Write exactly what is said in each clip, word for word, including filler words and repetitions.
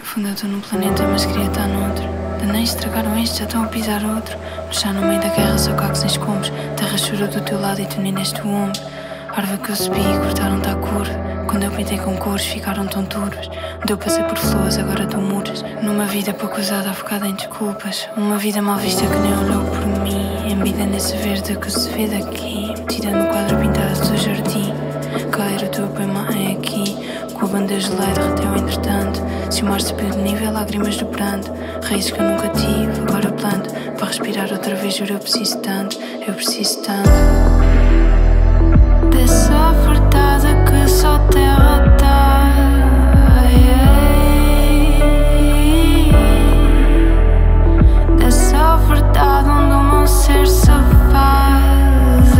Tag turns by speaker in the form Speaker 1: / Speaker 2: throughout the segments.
Speaker 1: fundo eu estou num planeta, mas queria estar noutro. Danéis estragaram este, já estão a pisar outro. Mas já no meio da guerra só cacos em escombros. Terra chorou do teu lado e tu nem neste ombro. Árvore que eu subi e cortaram-te à curva. Quando eu pintei com cores ficaram tão turvas. Onde eu passei por flores, agora dou muras. Numa vida pouco usada, focada em desculpas. Uma vida mal vista que nem olhou por mim. Embida nesse verde que se vê daqui. Metida no quadro pintado do jardim. Cair o teu poema é aqui. Com a bandeja de lei derreteu entretanto. Se o mar subiu de nível, lágrimas do pranto. Raízes que eu nunca tive, agora planto. Para respirar outra vez, juro eu preciso tanto. Eu preciso tanto dessa verdade que só terra dá. Dessa verdade onde o meu ser se faz.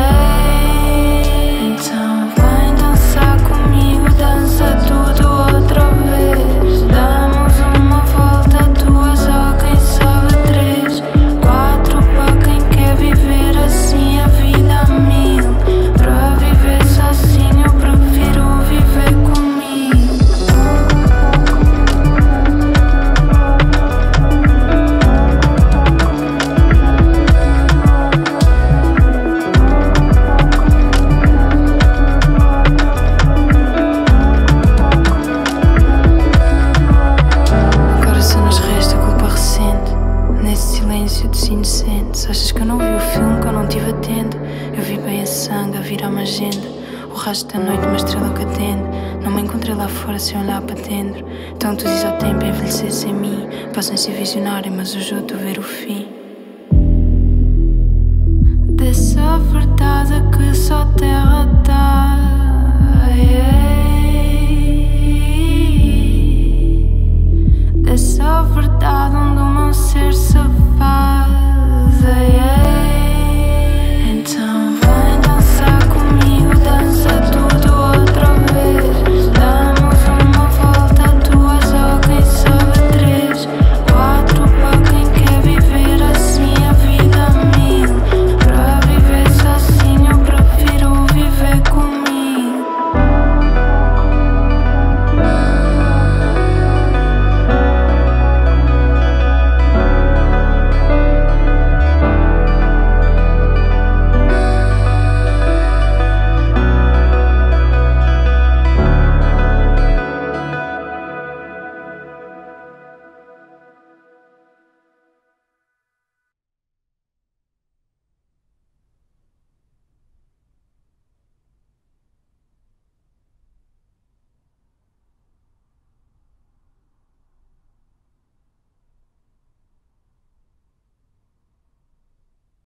Speaker 1: Então vem dançar comigo, dança tudo outra vez. Damos uma volta, duas ou quem sabe três. Quatro para quem quer viver assim a vida a mil. Para viver sozinho eu prefiro viver comigo. Agora só nos resta culpa recente. Nesse silêncio dos inocentes. Achas que eu não vi o filme, que eu não estive atento? Eu vi bem a sangue a virar uma agenda. O rastro da noite, uma estrela que atende. Não me encontrei lá fora sem olhar para dentro. Então tu dizes ao tempo envelhecer sem mim. Posso nem ser visionário, mas hoje eu estou a ver o fim dessa verdade.